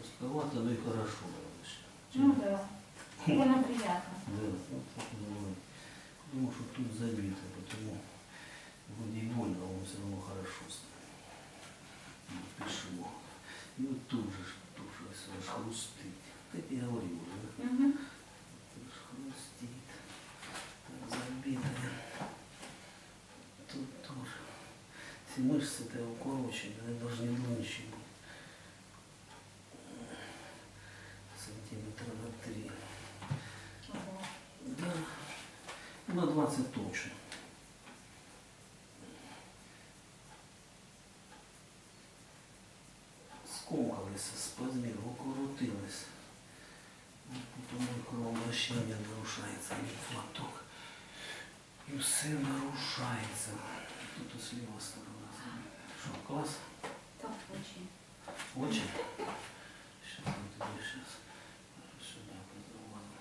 Тяжковато, но и хорошо. Ну да. Довольно приятно. Да, вот так и бывает. Думаю, что тут забито, потому вроде и больно, а он все равно хорошо стоит. Вот пишу. И вот тут же тоже аж хрустит. Так я говорил уже, да? Угу. Тут аж хрустит. Так забитая. Тут тоже. Эти мышцы-то укорочены, они должны тоньше быть. Сантиметра на 3. Ого. Да. На 20 точно. Скомкалися, спазмів, укоротились. Потім кровообращення нарушається, лімфоток. І все нарушається. Тут ось ліва сторона. Що, клас? Так, очень. Очень? Сейчас мы тебе сейчас сюда позвоним.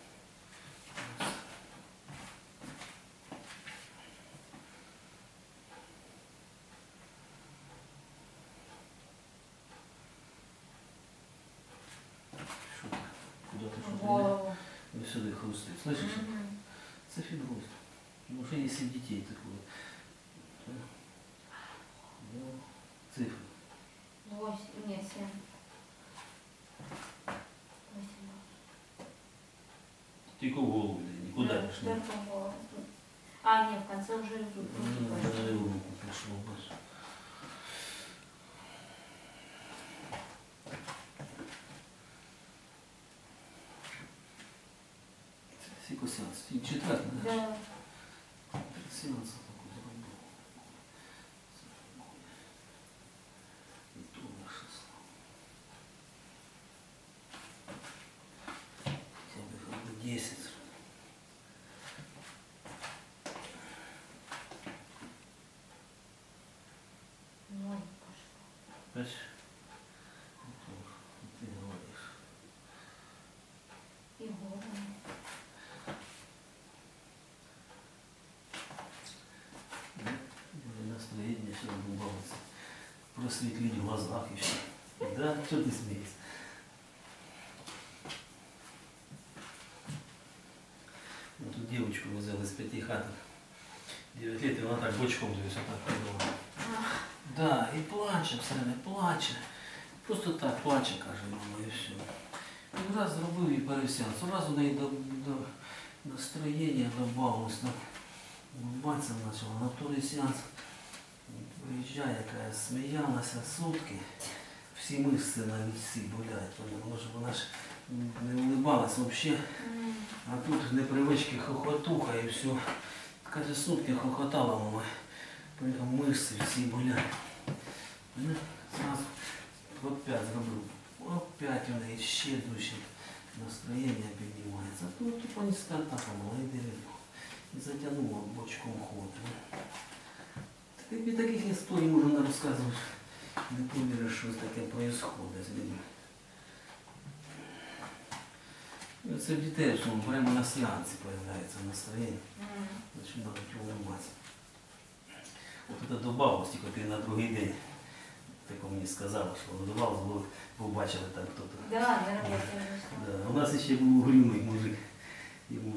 Что ты? Куда ты что-то? Голову. Вот сюда хрустит. Слышишь? Угу. Это фиброз. Ну, уже если детей такое. Да. Цифры. 8, нет, 7. 8. Только в голову, никуда Да, не шло. только в голову. А, нет, в конце уже идут. Даже в руку пошло. Сколько сеансов? Четвертый, да? Да. Сеанс такой заработал. И то наше слово. Хотя бы как бы 10. Ноль пошло. Опять? Ты говоришь. И голову. Настроение все улыбалось. Просветлить в глазах и все. Да, что ты смеешься? Вот тут девочку взял из 5 хаток. 9 лет, и она так бочком здесь вот так ходила. Да, и плаче, все плаче. Просто так плаче, каже, мама, і все. І раз зробив і пересеанс. Раз у неї до настроєння добавилось, так улыбатися почала. На второй сеанс приїжджає, яка сміялася сутки. Всі мишці на вісі болять, тому що вона ж не улыбалась взагалі. А тут непривички хохотуха і все. Каже, сутки хохотала, мама. Приїхав мишці всі болять. Зразу опять зроблю. Опять у неї ще дужче настроєння піднімається. А тут тупо низька атака була і дерев'я. І затягнула бочком ходить. Тобі таких історій можна розказувати. Не повіриш, що таке происходить з людьми. Це в дітей, що прямо на сеансі з'являється настроєння. Починають улыбатися. От це добавилось, тільки ти на другий день. Так мені сказала, що добавилось, бо побачили там хто-то. Да, я работаю. Да. У нас ще був угрюмий мужик. Йому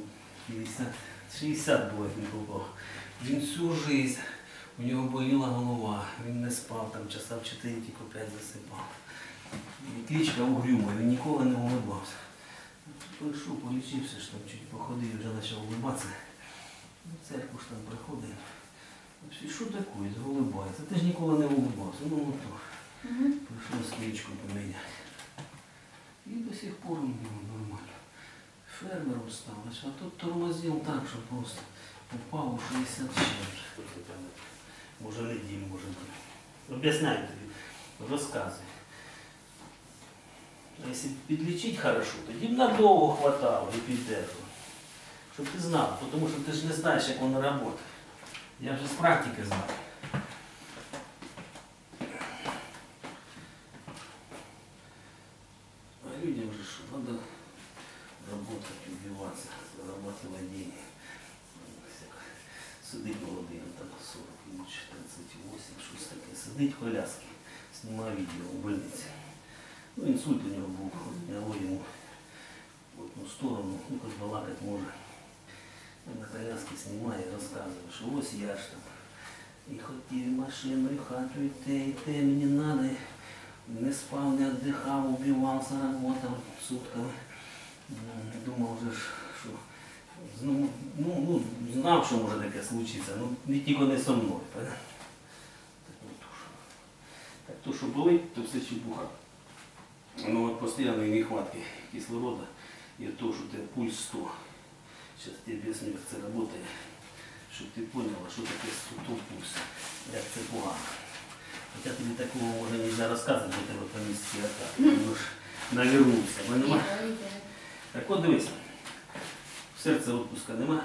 60 було, як він попав. Він всю життя, у нього боліла голова, він не спав, там часа в 4 тільки 5 засипав. І кличка угрюма, він ніколи не улыбався. Прийшов, полічився, що там чуть походив, вже почав улыбатися. В церкву ж там приходив. І що таке, улыбається? Ти ж ніколи не улыбався. Ну, от то. Прийшов з кличку поміняти. І до сих пор у нього нормально. Фермером став, а тут тормозив так, що просто попав у 60 ще. Може неділю, може бути. Об'ясняю тобі, розказуй. А якщо підлічити хорошо, тоді б надовго хватало і піддержало. Щоб ти знав, тому що ти ж не знаєш, як воно працює. Я вже з практики знаю. А людям же что, надо работать, убиваться, зарабатывать деньги. Сидить молодий, там 40, 38, щось таке. Сидить в коляскі, знімає відео у больниці. Ну, інсульт у нього був, няло йому в одну сторону, ну, хоч балакати може. На коляски знімає, розказує, що ось я ж там. І хотів і машину, і хату, і те, мені надо. Не спав, не віддихав, убивався, работав сутками. Думав вже, що знав, що може таке случитися, ну не тільки не со мною. Так то, що болить, то все чепуха. Ну от постійної нехватки кислорода і то, що у тебе пульс 100. Зараз я об'ясню, як це працює, щоб ти поняла, що таке 100 пульс, як це погано. Хоча тобі такого може не можна розказувати, бо тебе панічні атаки, тому ж навернувся. Так от дивися, в серце відпуска нема.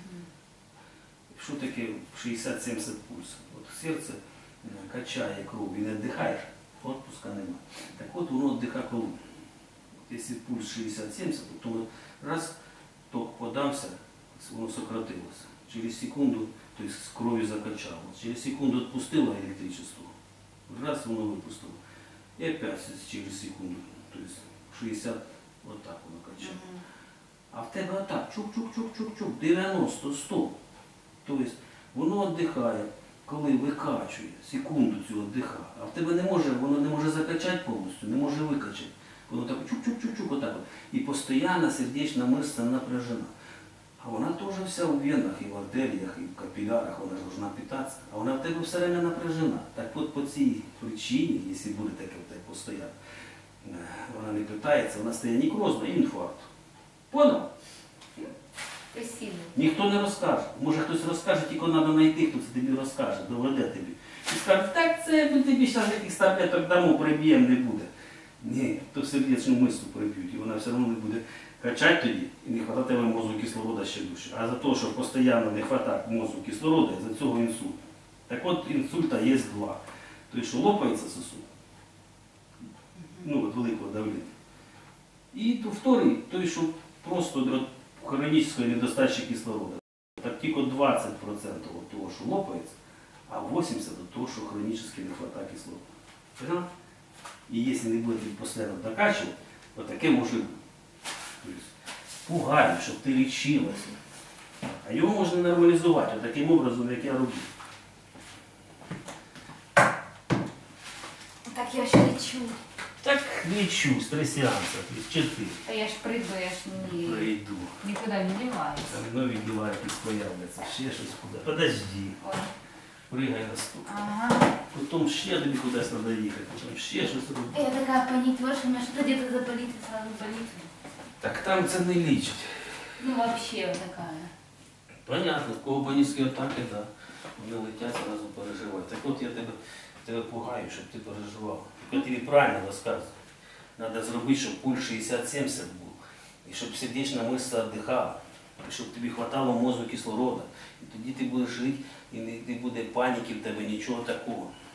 Що таке 60-70 пульс? От серце качає кров і не віддихаєш, відпуска нема. Так от воно віддихає коли. Якщо пульс 60-70, то раз ток подався, воно сократилося. Через секунду, тобто з кров'ю закачало. Через секунду відпустило електричество. Раз воно випустило. І опять через секунду. Тобто 60 отак воно качало. А в тебе отак, чук-чук-чук-чук-чук, 90-100. Тобто воно віддихає, коли викачує, секунду цю віддихає. А в тебе воно не може закачати повністю, не може викачати. Воно так чук-чук-чук-чук отак. І постійно сердечна мишця напряжена. А вона теж вся у венах, і в артеріях, і в капілярах, вона ж должна питатися. А вона в тебе все время напряжена. Так от по цій причині, якщо буде таке в тебе постійно, вона не питається, вона стає некрозна і інфаркт. Понял? Спасибо. Ніхто не розкаже. Може хтось розкаже, тільки треба знайти, хто це тобі розкаже, доведе тобі. І скаже, так це ми тобі зараз якихось таблеток дамо, приб'ємо, не буде. Ні, то сердечну мишцю приб'ють, і вона все одно не буде качати тоді, і не вистачатиме мозку кислорода ще дужче. А за те, що постійно не вистачає мозку кислорода, за цього інсульт. Так от інсульта є два. Тобто, що лопається сосуд, ну от великого давлення. І то вторий, той, що просто від хронічної недостачі кислорода. Так тільки 20% від того, що лопається, а 80% від того, що хронічно не вистачає кислорода. Понятно? І якщо не будете постійно докачувати, то таке може бути. Тобто, пугають, щоб ти лічилася. А його можна нормалізувати таким образом, як я роблю. Так я ж лечу. Так лічу з 3 сеанси, з 4. А я ж прийду, я ж Прийду. нікуди не діваюся. Там нові діла якісь появляться, ще щось куди. Подожди. Ой. Пригай на стук. Ага. Потім ще тобі кудись треба їхати, потім ще щось робити. Я такая паникерша, у меня что-то где-то заболит и сразу болит. Так там це не лічить. Ну вообще вот такая. Понятно, в кого панічні атаки, да. Вони летять, одразу переживають. Так от я тебе пугаю, щоб ти переживав. Я тобі правильно розказую. Треба зробити, щоб пульс 60-70 був. І щоб сердечна мишця віддихала. І щоб тобі вистачало мозку кислорода. І тоді ти будеш жити, і не буде паніки в тебе, нічого такого.